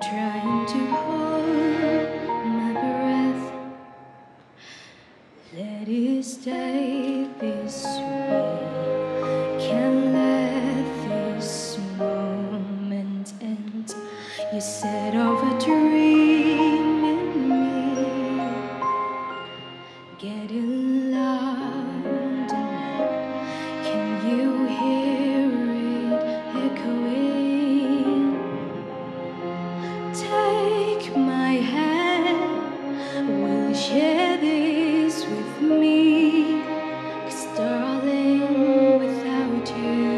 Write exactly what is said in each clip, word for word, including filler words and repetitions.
trying to hold my breath. Let it stay this way. Can't let this moment end. You set off a dream in me, getting loud and loud. Can you hear it echoing? Take my hand, will you share this with me? 'Cause darling, without you,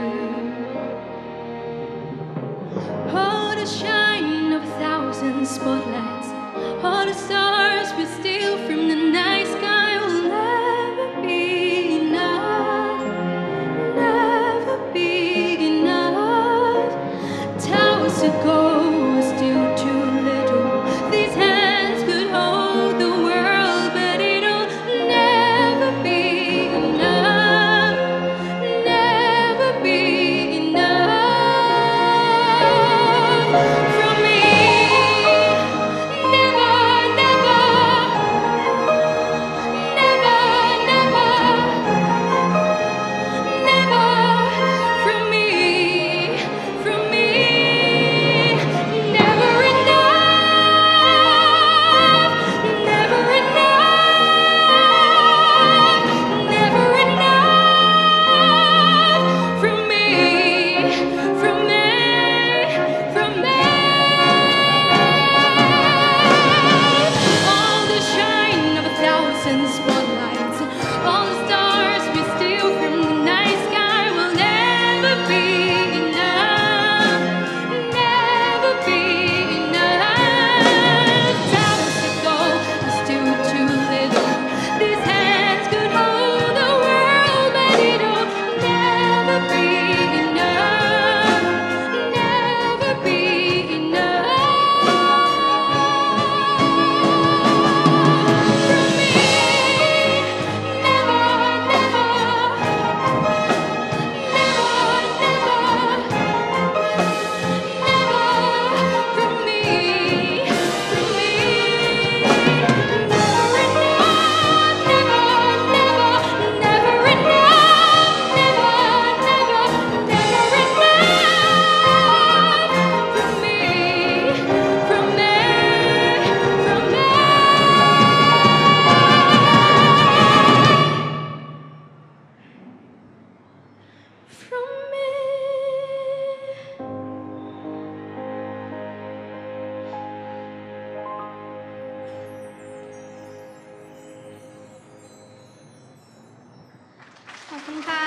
all the shine of a thousand spotlights, all the stars we steal from the night sky will never be enough, never be enough. Towers of gold are still too little. These hands could hold the world, but it'll never be enough, never be enough from me. Never, never, never, never, never from me, from me. Never enough, never enough, never enough from me, from me, from me. All the shine of a thousand spotlights, all the stars we steal from the night sky will never be enough, never be enough. Towers of gold are still too little. These hands could hold the world, but it'll never be enough, never be enough from me. Never, never, never, never from me, from me. Never enough, never, never, never enough, never, never, never enough from me, from me, from me. From me. ขอบคุณค่ะ